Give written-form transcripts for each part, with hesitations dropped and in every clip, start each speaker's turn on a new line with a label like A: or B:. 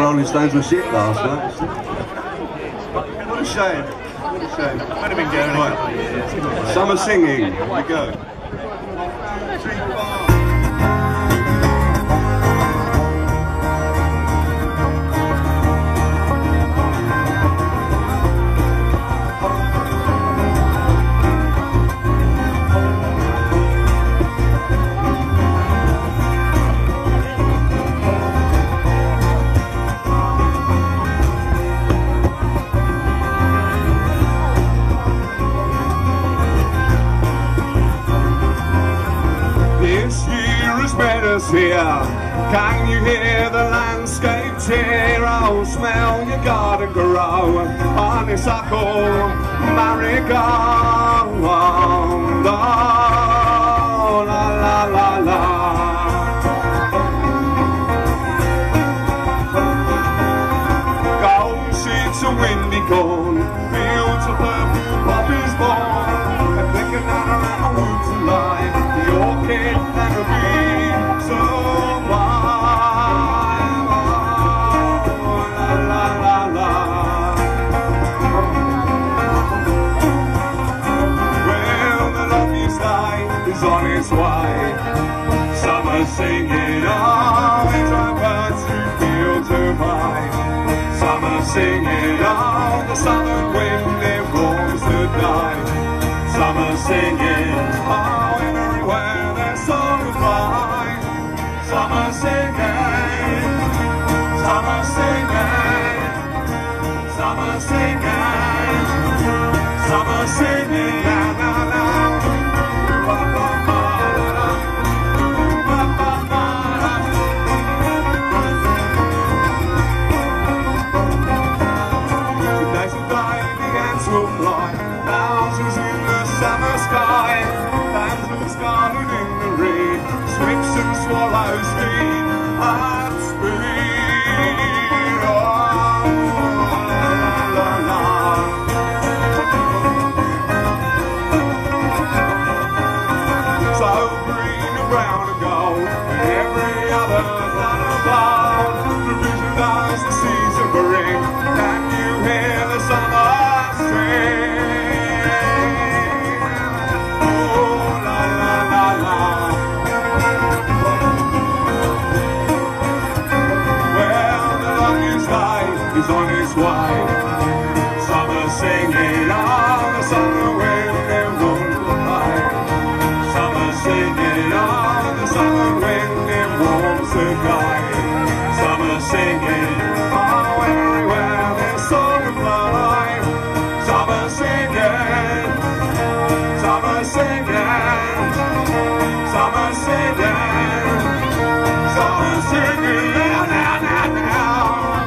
A: Rolling Stones were shit last night. What a shame. What a shame.
B: Might have been going
A: right. Summer singing. Here we go.
C: Here, can you hear the landscape tear? Oh, smell your garden grow, honeysuckle, marigold, oh, la la la la. Gold sheets of windy corn, fields of purple poppies born, a clicking and around the woods of light, the orchid and the bee. So why, la la la la. Well, the loveliest night is on its way. Summer singing, oh, it's our birds through fields of high. Summer singing, oh, the southern wind, it warms the night. Summer singing, oh, everywhere there's song of life. Summer singing, summer singing, summer singing, summer singing, la la la, ba ba ba la, ba ba ba la. Today's the day the ants will fly, thousands in the summer sky, thousands garnered in the rain. Swifts and swallows feed at speed. Oh, la, la, la. So green and brown and gold, and every other kind of cloud. The vision does the season bring. Can you hear the summer sing? Oh, la, la, la, la. Is on its way. Summer singing, oh, the summer wind it won't play. Summer singing, oh, the summer wind it warms the night. Summer singing, oh, everywhere there's song of life. Summer singing, summer singing, summer singing, summer singing, now, now, now, now.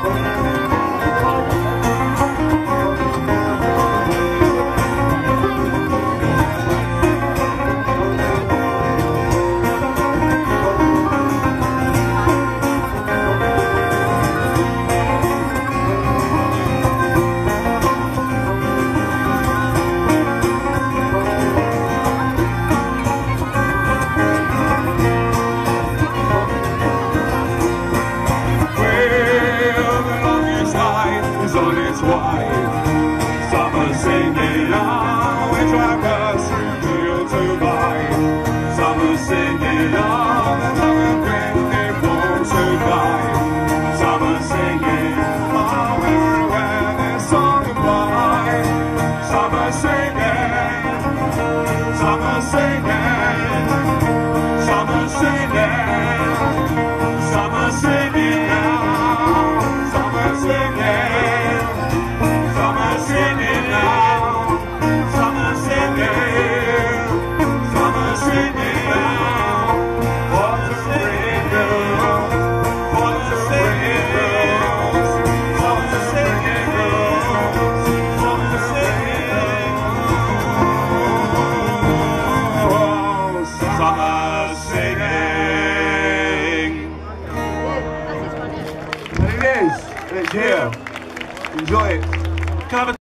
C: Summer singing, oh, we drive us through fields of light. Summer singing, oh, the loving wind it warms the night. Summer singing, oh, everywhere there's song of life. Summer singing, summer singing, summer singing, summer singing now, summer singing. Summer singing now, summer singing, summer singing now. What a singing girl, what a singing girls, what a singing girls, what a singing girls. Summer singing.
A: And it is, and it's here. Enjoy it.